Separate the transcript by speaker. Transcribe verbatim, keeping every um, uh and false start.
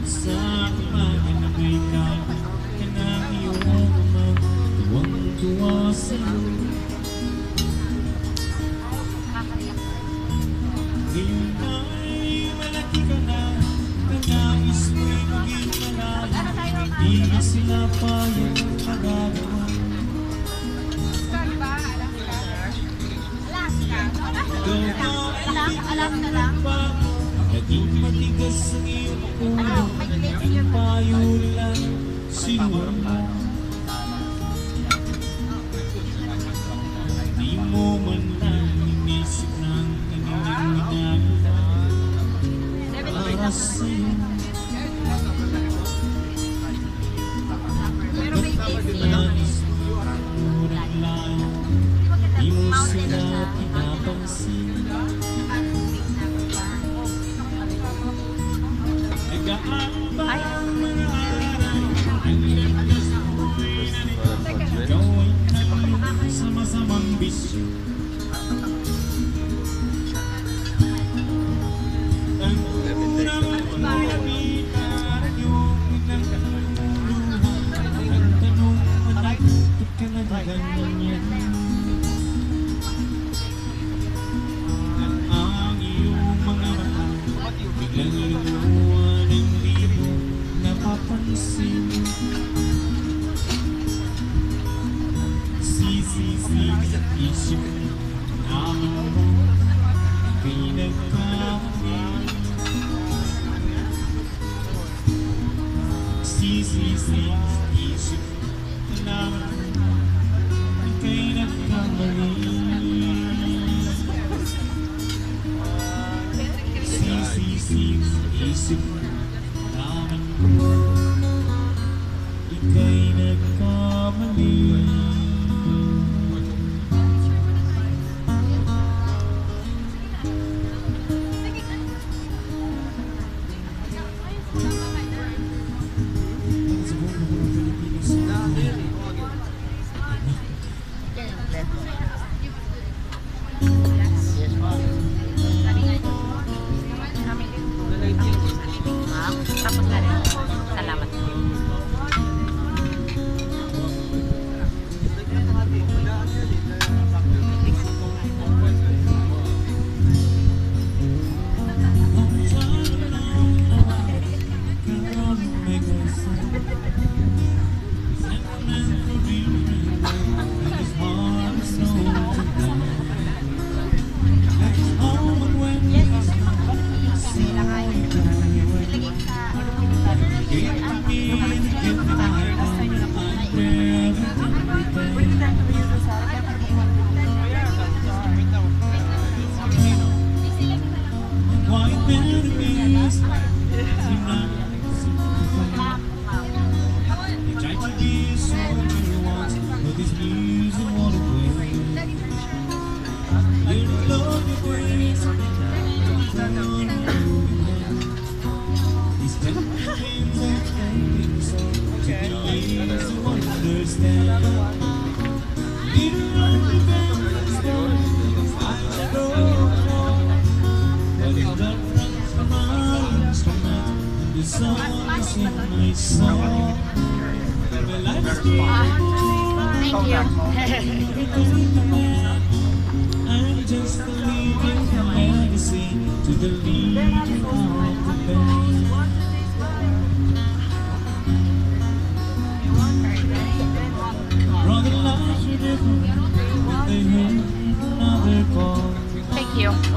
Speaker 1: Sa umaga na may kapit ka na iyong ama, tuwang-tuwa sa'yo. Ngayon ay malaki ka na, kanais mo'y maging malalim, hindi na sila pa yung magagawa.
Speaker 2: Alam na lang.
Speaker 1: Naging matigas ang iyong ulo, ang payo lang sinuwan mo. Di mo man lang inisip ng inininag para sa'yo. Nais mo rin lang, di mo sila pinapansin. Nag-aambay ang mga araw, ang lipas mo'y narito. Ikaw ay naging sa masamang bisyo. Ang unang nakita yung nagluha. Ang tanong anak, ba't ka nagaganyan? Ang iyong mga mata biglang lumuha ng di mo napapansin. Sisi-sisi sa isip namin mo, ika'y nagkamali. Sisi-sisi sa isip namin mo, ika'y nagkamali. Sisi-sisi sa isip namin mo, ika'y nagkamali.
Speaker 2: Tapos na rin. Salamat. Thank you.
Speaker 1: I'm just leaving a legacy to the leading of the band. Brother, life is different when they hear another call.
Speaker 2: Thank you.